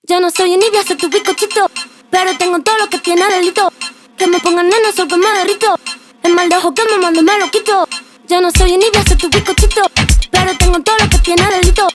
Yo no soy envidia, soy tu bizcochito, pero tengo todo lo que tiene delito. Que me pongan nena, sol que me derrito. El mal de ojo que me mando me lo quito. Yo no soy envidia, soy tu bizcochito, pero tengo todo lo que tiene delito.